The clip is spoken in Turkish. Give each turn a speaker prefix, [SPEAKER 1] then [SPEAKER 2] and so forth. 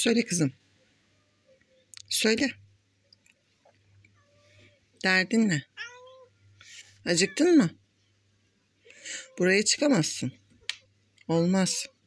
[SPEAKER 1] Söyle kızım. Söyle. Derdin ne? Acıktın mı? Buraya çıkamazsın. Olmaz.